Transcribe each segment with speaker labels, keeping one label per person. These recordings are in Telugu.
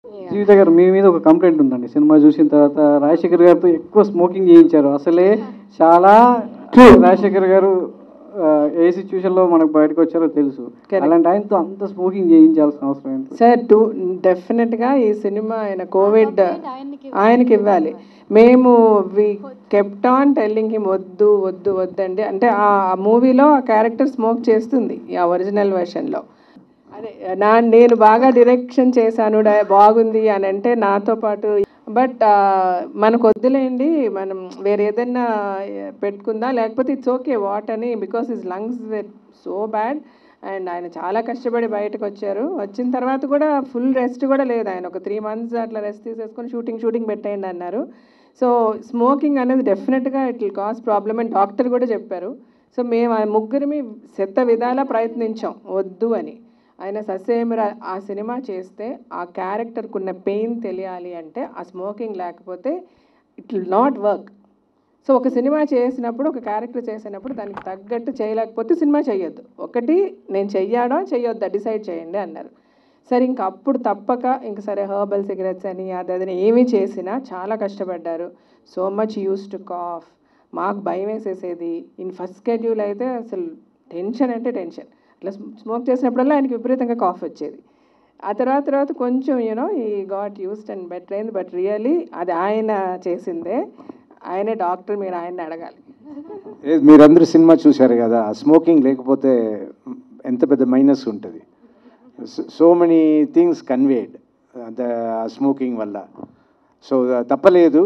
Speaker 1: జీవిత గారు మీ మీద ఒక కంప్లైంట్ ఉందండి. సినిమా చూసిన తర్వాత రాజశేఖర్ గారితో ఎక్కువ స్మోకింగ్ చేయించారు. అసలే చాలా రాజశేఖర్ గారు ఏ సిచ్యువేషన్లో మనకు బయటకు వచ్చారో తెలుసు. అలాంటి ఆయనతో అంత స్మోకింగ్ చేయించాల్సిన అవసరం ఏంటి
Speaker 2: సార్? డెఫినెట్గా ఈ సినిమా ఆయన కోవిడ్ ఆయనకి ఇవ్వాలి. మేము we kept on telling him వద్దు వద్దు వద్దండి. అంటే ఆ మూవీలో ఆ క్యారెక్టర్ స్మోక్ చేస్తుంది ఆ ఒరిజినల్ వెర్షన్లో. అదే నేను బాగా డైరెక్షన్ చేశాను, బాగుంది అని అంటే నాతో పాటు, బట్ మనకు వద్దులేండి, మనం వేరే ఏదైనా పెట్టుకుందా, లేకపోతే ఇట్స్ ఓకే వాట్ అని, because his lungs were so bad. And ఆయన చాలా కష్టపడి బయటకు వచ్చారు. వచ్చిన తర్వాత కూడా ఫుల్ రెస్ట్ కూడా లేదు. ఆయన ఒక 3 months అట్లా రెస్ట్ తీసేసుకొని షూటింగ్ పెట్టేయండి అన్నారు. సో స్మోకింగ్ అనేది డెఫినెట్గా ఇట్ విల్ కాజ్ ప్రాబ్లమ్ అని డాక్టర్ కూడా చెప్పారు. సో మేము ఆ ముగ్గురిమి శత విధాలా ప్రయత్నించాం వద్దు అని. ఆయన ససేమిరా ఆ సినిమా చేస్తే ఆ క్యారెక్టర్కి ఉన్న పెయిన్ తెలియాలి అంటే ఆ స్మోకింగ్ లేకపోతే it will not work. So ఒక సినిమా చేసినప్పుడు, ఒక క్యారెక్టర్ చేసినప్పుడు దానికి తగ్గట్టు చేయలేకపోతే సినిమా చేయొద్దు. ఒకటి నేను చెయ్యొద్దా డిసైడ్ చేయండి అన్నారు. సరే ఇంక అప్పుడు తప్పక ఇంక సరే హర్బల్ సిగరెట్స్ అని అదని ఏమీ చేసినా చాలా కష్టపడ్డారు. So much used to cough. మాకు భయం వేసేసేది. ఇన్ ఫస్ట్ షెడ్యూల్ అయితే అసలు టెన్షన్ అంటే టెన్షన్. అట్లా స్మోక్ చేసినప్పుడల్లా ఆయనకి విపరీతంగా కాఫ్ వచ్చేది. ఆ తర్వాత కొంచెం ఈ గాట్ యూస్డ్ అండ్ బెటర్ అయింది. బట్ రియలీ అది ఆయన చేసిందే. ఆయనే డాక్టర్, మీరు ఆయన్ని అడగాలి.
Speaker 3: మీరందరూ సినిమా చూశారు కదా, స్మోకింగ్ లేకపోతే ఎంత పెద్ద మైనస్ ఉంటుంది. So many things conveyed the smoking వల్ల. సో తప్పలేదు.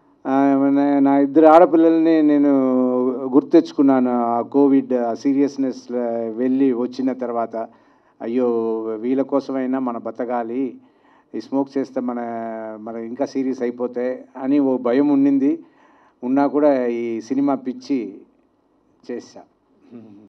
Speaker 3: నా 2 ఆడపిల్లల్ని నేను గుర్తెచ్చుకున్నాను ఆ కోవిడ్ సీరియస్నెస్ వెళ్ళి వచ్చిన తర్వాత. అయ్యో వీళ్ళ కోసమైనా మన బతకాలి, ఈ స్మోక్ చేస్తే మన ఇంకా సీరియస్ అయిపోతే అని ఓ భయం ఉన్నా కూడా ఈ సినిమా పిచ్చి చేశా.